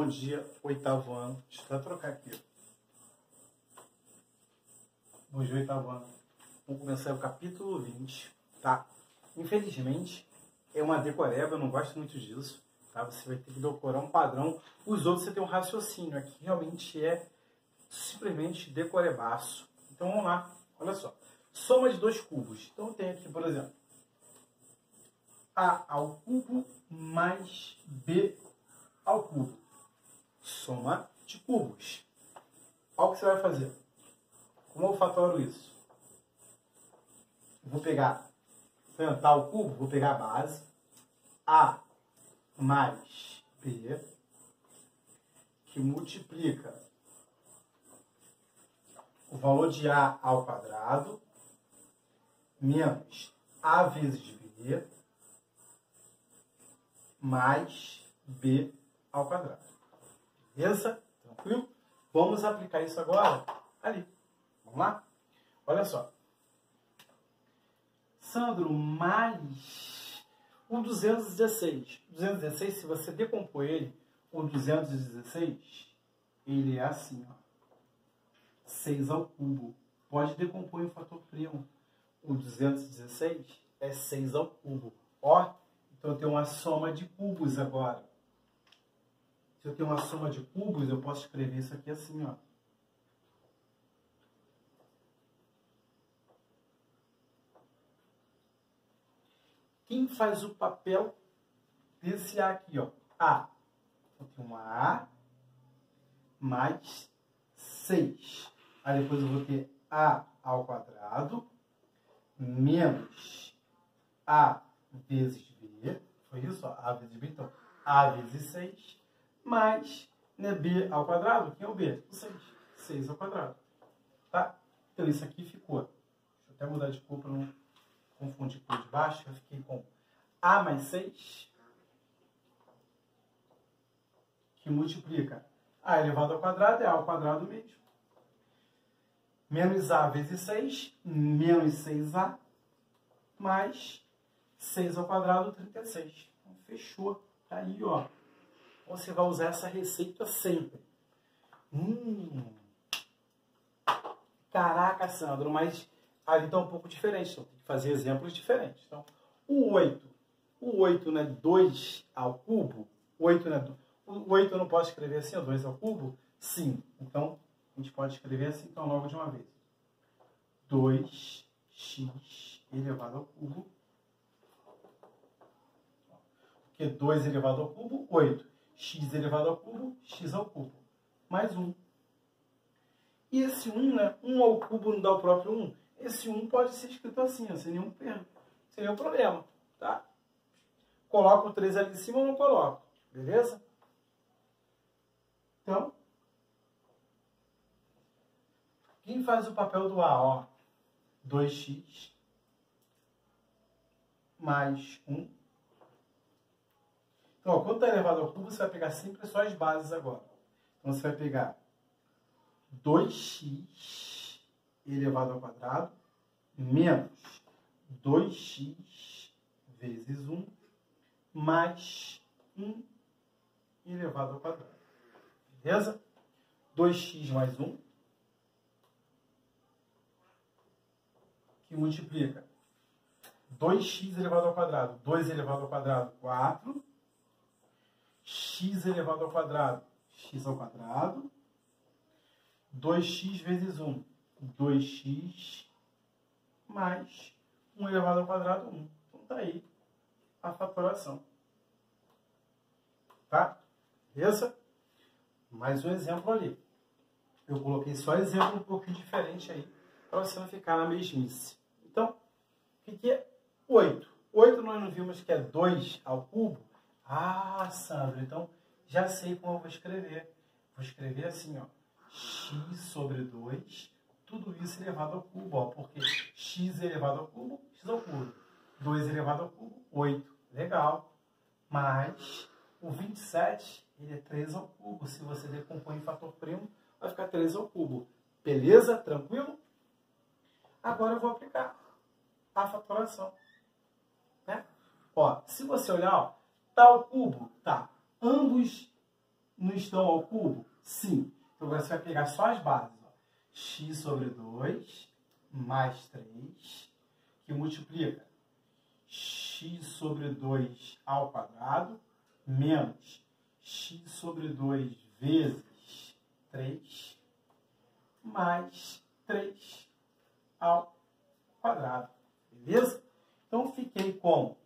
bom dia, oitavo ano. Deixa eu até trocar aqui. Bom dia, oitavo ano. Vamos começar o capítulo 20, tá? Infelizmente, é uma decoreba, eu não gosto muito disso, tá? Você vai ter que decorar um padrão. Os outros você tem um raciocínio. Aqui realmente é simplesmente decorebaço. Então vamos lá, olha só. Soma de dois cubos. Então eu tenho aqui, por exemplo, A ao cubo mais B ao cubo. Soma de cubos. Olha o que você vai fazer. Como eu fatoro isso? Eu vou pegar, aumentar o cubo, vou pegar a base, A mais B, que multiplica o valor de A ao quadrado, menos A vezes B, mais B ao quadrado. Beleza? Tranquilo? Vamos aplicar isso agora ali. Vamos lá? Olha só. Sandro, mais o 216. 216, se você decompor ele, o 216, ele é assim, ó. 6 ao cubo. Pode decompor em fator primo. O 216 é 6 ao cubo. Ó, então eu tenho uma soma de cubos agora. Se eu tenho uma soma de cubos, eu posso escrever isso aqui assim, ó. Quem faz o papel desse A aqui, ó? A. Eu tenho uma A mais 6. Aí depois eu vou ter A ao quadrado menos A vezes B. Foi isso, ó? A vezes B. Então, A vezes 6 mais, né, B ao quadrado. Quem é o B? O 6. 6 ao quadrado. Tá? Então isso aqui ficou. Deixa eu até mudar de cor para não confundir com de baixo. Eu fiquei com A mais 6, que multiplica A elevado ao quadrado, é A ao quadrado mesmo. Menos A vezes 6, menos 6A, mais 6 ao quadrado, 36. Então, fechou. Tá aí, ó. Você vai usar essa receita sempre. Caraca, Sandro, mas ali está um pouco diferente. Então, tem que fazer exemplos diferentes. Então, o 8 não é 2 ao cubo? O 8 eu não posso escrever assim, ó, 2 ao cubo? Sim. Então, a gente pode escrever assim, então, logo de uma vez. 2x elevado ao cubo. Porque 2 elevado ao cubo, 8. X elevado ao cubo, x ao cubo. Mais 1. E esse 1, né? 1 ao cubo não dá o próprio 1. Esse 1 pode ser escrito assim, ó, sem nenhum problema. Tá? Coloco o 3 ali em cima ou não coloco? Beleza? Então, quem faz o papel do A? Ó, 2x mais 1. Então, ó, quando está elevado ao cubo, você vai pegar sempre só as bases agora. Então, você vai pegar 2x elevado ao quadrado menos 2x vezes 1 mais 1 elevado ao quadrado. Beleza? 2x mais 1, que multiplica 2x elevado ao quadrado. 2 elevado ao quadrado, 4. X elevado ao quadrado, x ao quadrado. 2x vezes 1, 2x mais 1 elevado ao quadrado, 1. Então tá aí a fatoração. Tá? Beleza? Mais um exemplo ali. Eu coloquei só exemplo um pouquinho diferente aí, para você não ficar na mesmice. Então, o que é 8? 8 nós não vimos que é 2 ao cubo? Ah, Sandro, então já sei como eu vou escrever. Vou escrever assim, ó. X sobre 2, tudo isso elevado ao cubo, ó. Porque x elevado ao cubo, x ao cubo. 2 elevado ao cubo, 8. Legal. Mas o 27, ele é 3 ao cubo. Se você decompõe em fator primo, vai ficar 3 ao cubo. Beleza? Tranquilo? Agora eu vou aplicar a fatoração. Né? Ó, se você olhar, ó, tá ao cubo, tá. Ambos não estão ao cubo? Sim. Então você vai pegar só as bases. Ó. X sobre 2 mais 3, que multiplica x sobre 2 ao quadrado menos x sobre 2 vezes 3 mais 3 ao quadrado. Beleza? Então, fiquei com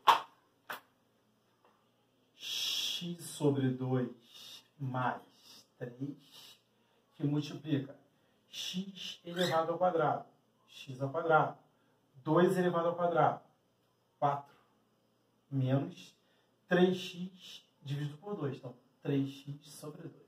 x sobre 2 mais 3, que multiplica x elevado ao quadrado, x ao quadrado, 2 elevado ao quadrado, 4, menos 3x dividido por 2. Então, 3x sobre 2.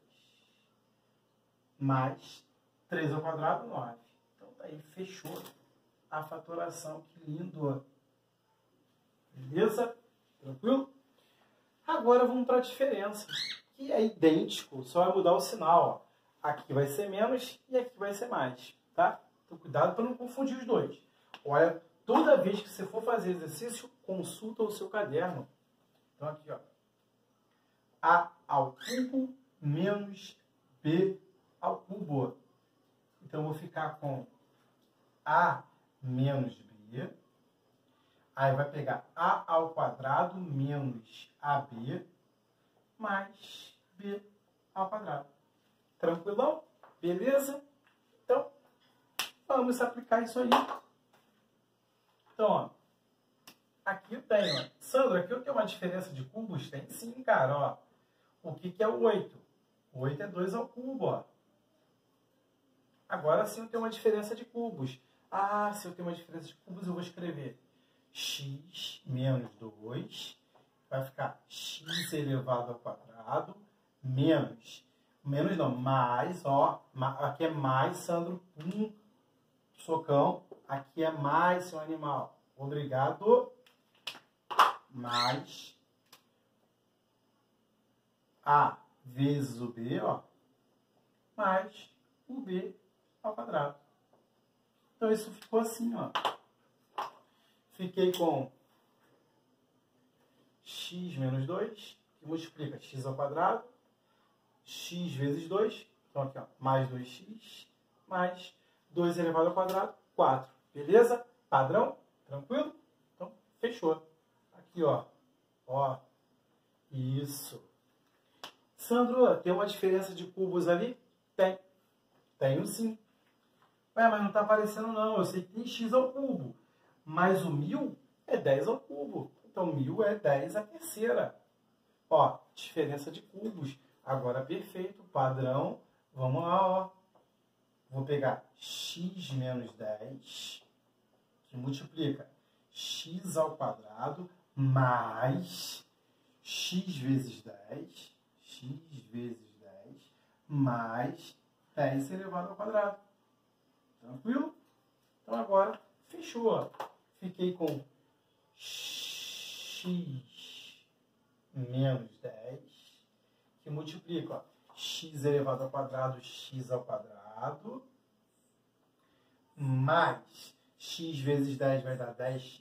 Mais 3 ao quadrado, 9. Então, daí fechou a fatoração. Que lindo! Beleza? Tranquilo? Agora vamos para a diferença, que é idêntico, só vai mudar o sinal. Ó. Aqui vai ser menos e aqui vai ser mais. Tá? Então, cuidado para não confundir os dois. Olha, toda vez que você for fazer exercício, consulta o seu caderno. Então, aqui, ó. A ao cubo menos B ao cubo. Então, eu vou ficar com A menos B. Aí vai pegar A ao quadrado menos AB mais B ao quadrado. Tranquilão? Beleza? Então, vamos aplicar isso aí. Então, ó, aqui eu tenho, ó. Sandro, aqui eu tenho uma diferença de cubos? Tem sim, cara, ó. O que é o 8? O 8 é 2 ao cubo, ó. Agora sim eu tenho uma diferença de cubos. Ah, se eu tenho uma diferença de cubos, eu vou escrever x menos 2. Vai ficar x elevado ao quadrado menos não, mais, ó. Aqui é mais, Sandro, socão. Aqui é mais, seu animal. Obrigado. Mais A vezes o B, ó. Mais o B ao quadrado. Então, isso ficou assim, ó. Fiquei com x menos 2, que multiplica x ao quadrado, x vezes 2, então aqui, ó, mais 2x, mais 2 elevado ao quadrado, 4. Beleza? Padrão? Tranquilo? Então, fechou. Aqui, ó. Ó. Isso. Sandro, tem uma diferença de cubos ali? Tem. Tenho sim. Ué, mas não está aparecendo não. Eu sei que tem x ao cubo. Mas o 1000 é 10 ao cubo. Então, 1000 é 10 à terceira. Ó, diferença de cubos. Agora, perfeito. Padrão. Vamos lá, ó. Vou pegar x menos 10, que multiplica x ao quadrado, mais x vezes 10, mais 10 elevado ao quadrado. Tranquilo? Então, agora, fechou, ó. Fiquei com x menos 10, que multiplica, ó, x elevado ao quadrado, x ao quadrado, mais x vezes 10 vai dar 10x,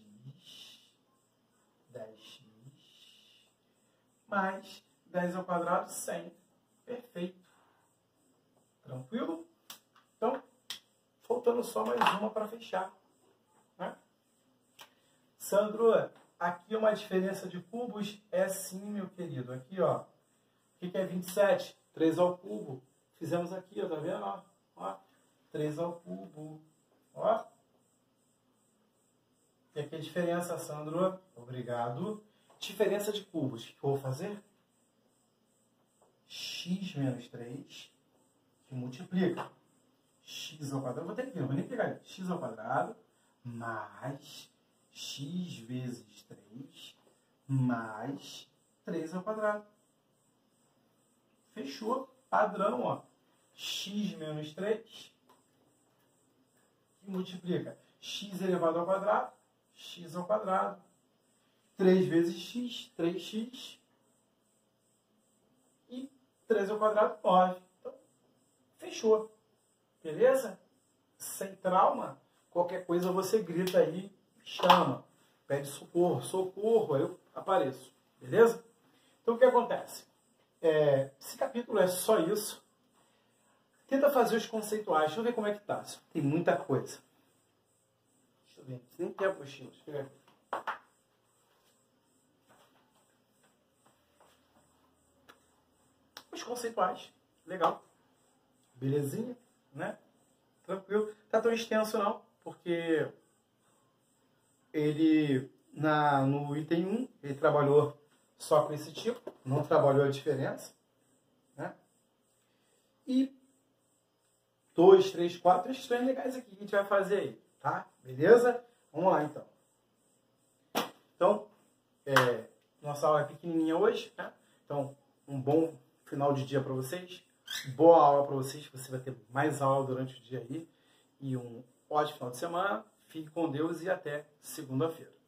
mais 10 ao quadrado, 100. Perfeito. Tranquilo? Então, faltando só mais uma para fechar. Né? Sandro, aqui uma diferença de cubos é sim, meu querido. Aqui, ó. O que é 27? 3 ao cubo. Fizemos aqui, ó. Tá vendo? Ó. 3 ao cubo. Ó. E aqui a diferença, Sandro. Obrigado. Diferença de cubos. O que eu vou fazer? X menos 3, que multiplica x ao quadrado. Vou ter que ver, não vou nem pegar ali. X ao quadrado mais x vezes 3 mais 3 ao quadrado. Fechou. Padrão, ó. X menos 3, que multiplica x elevado ao quadrado, x ao quadrado. 3 vezes x, 3x. E 3 ao quadrado, 9. Então, fechou. Beleza? Sem trauma. Qualquer coisa você grita aí, chama. Pede socorro, socorro, aí eu apareço. Beleza? Então, o que acontece? esse capítulo é só isso. Tenta fazer os conceituais. Deixa eu ver como é que tá. Tem muita coisa. Deixa eu ver. Nem tem apostila. Deixa eu ver. Os conceituais. Legal. Belezinha, né? Tranquilo. Tá tão extenso não, porque ele, no item 1, ele trabalhou só com esse tipo, não trabalhou a diferença, né? E 2, 3, 4 questões legais aqui que a gente vai fazer aí, tá? Beleza? Vamos lá, então. Então, nossa aula é pequenininha hoje, né? Então, um bom final de dia para vocês. Boa aula para vocês, você vai ter mais aula durante o dia aí. E um ótimo final de semana. Fique com Deus e até segunda-feira.